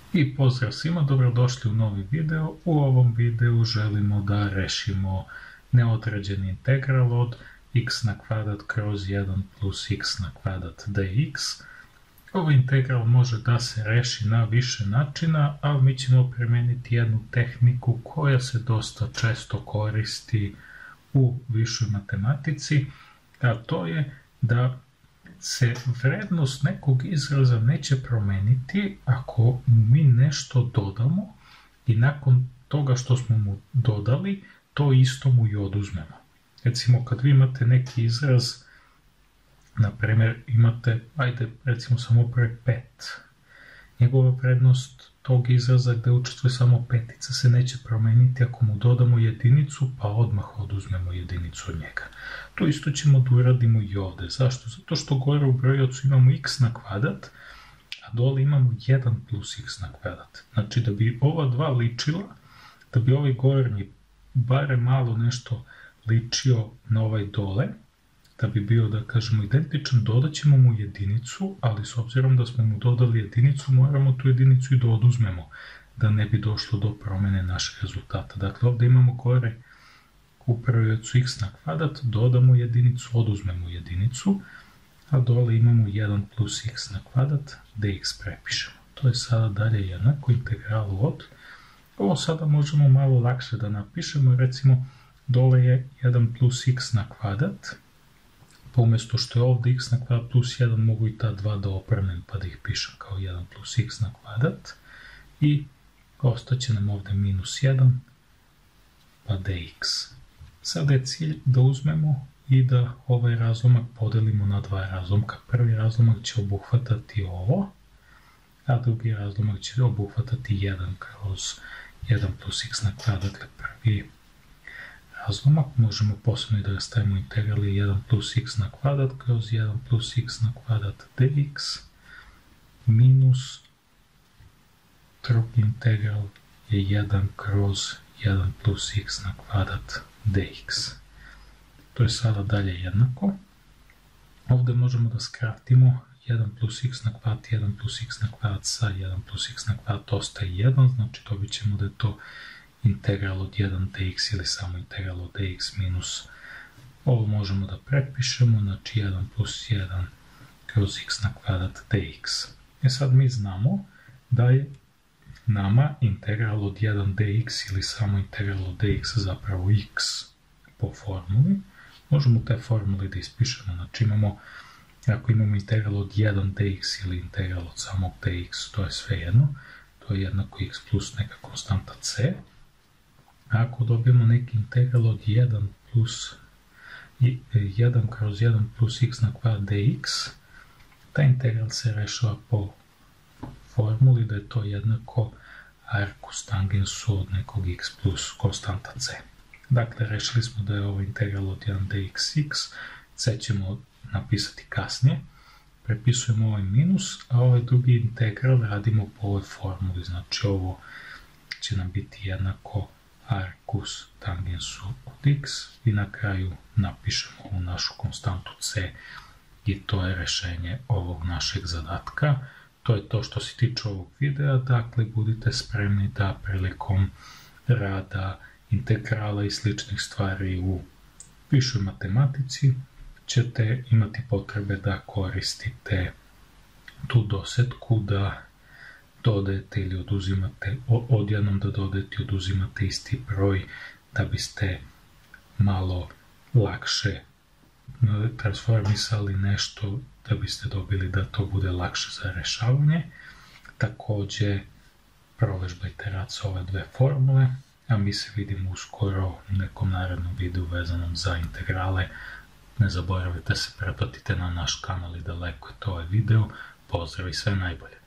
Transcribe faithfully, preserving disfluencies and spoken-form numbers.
I pozdrav svima, dobrodošli u novi video. U ovom videu želimo da rešimo neodređeni integral od x na kvadrat kroz jedan plus x na kvadrat dx. Ovaj integral može da se reši na više načina, ali mi ćemo primeniti jednu tehniku koja se dosta često koristi u višoj matematici, a to je da se vrednost nekog izraza neće promeniti ako mi nešto dodamo i nakon toga što smo mu dodali, to isto mu i oduzmemo. Recimo, kad vi imate neki izraz, na primjer imate, ajde recimo samo broj pet, njegova vrednost tog izraza gde učestvuje samo petica se neće promeniti ako mu dodamo jedinicu, pa odmah oduzmemo jedinicu od njega. To isto ćemo da uradimo i ovde. Zašto? Zato što gore u brojiocu imamo x na kvadrat, a dole imamo jedan plus x na kvadrat. Znači, da bi ova dva ličila, da bi ovaj gornji bare malo nešto ličio na ovaj dole, da bi bio, da kažemo, identičan, dodat ćemo mu jedinicu, ali s obzirom da smo mu dodali jedinicu, moramo tu jedinicu i da oduzmemo, da ne bi došlo do promene našeg rezultata. Dakle, ovde imamo gore u brojiocu x na kvadrat, dodamo jedinicu, oduzmemo jedinicu, a dole imamo jedan plus x na kvadrat, dx prepišemo. To je sada dalje jednako integralu od, ovo sada možemo malo lakše da napišemo, recimo, dole je jedan plus x na kvadrat, pa umjesto što je ovde x na kvadrat plus jedan, mogu i ta dva da obrnem pa da ih pišem kao jedan plus x na kvadrat i ostaće nam ovde minus jedan pa dx. Sada je cilj da uzmemo i da ovaj razlomak podelimo na dva razlomka. Prvi razlomak će obuhvatati ovo, a drugi razlomak će obuhvatati jedan kroz jedan plus x na kvadrat. Dakle, prvi razlomak možemo posebno i da ga stavimo integrali jedan plus x na kvadrat kroz jedan plus x na kvadrat dx minus drugi integral je jedan kroz jedan plus x na kvadrat dx. To je sada dalje jednako. Ovde možemo da skratimo jedan plus x na kvadrat, jedan plus x na kvadrat sa jedan plus x na kvadrat ostaje jedan, znači dobit ćemo da je to integral od jedan dx ili samo integral od dx minus, ovo možemo da prepišemo, znači jedan plus jedan kroz x na kvadrat dx. E sad mi znamo da je nama integral od jedan dx ili samo integral od dx zapravo x po formuli. Možemo te formule da ispišemo, znači imamo, ako imamo integral od jedan dx ili integral od samog dx, to je sve jedno, to je jednako x plus neka konstanta c. Ako dobijemo neki integral od jedan plus jedan kroz jedan plus x na kvadrat dx, taj integral se rešava po formuli da je to jednako arkus tangensu od nekog x plus konstanta c. Dakle, rešili smo da je ovo integral od jedan dx x, c ćemo napisati kasnije, prepisujemo ovaj minus, a ovaj drugi integral radimo po ovoj formuli, znači ovo će nam biti jednako arkus tangensu od x i na kraju napišemo ovu našu konstantu c i to je rešenje ovog našeg zadatka. To je to što se tiče ovog videa, dakle budite spremni da prilikom rada integrala i sličnih stvari u višoj matematici ćete imati potrebe da koristite tu dosetku, da dodajete ili oduzimate, odjednom da dodajete i oduzimate isti broj da biste malo lakše transformisali nešto, da biste dobili da to bude lakše za rešavanje. Takođe, provežbajte rad sa ove dve formule, a mi se vidimo uskoro u nekom narednom videu vezanom za integrale. Ne zaboravite se pretplatite na naš kanal i da lajkujete ovaj video. Pozdrav i sve najbolje!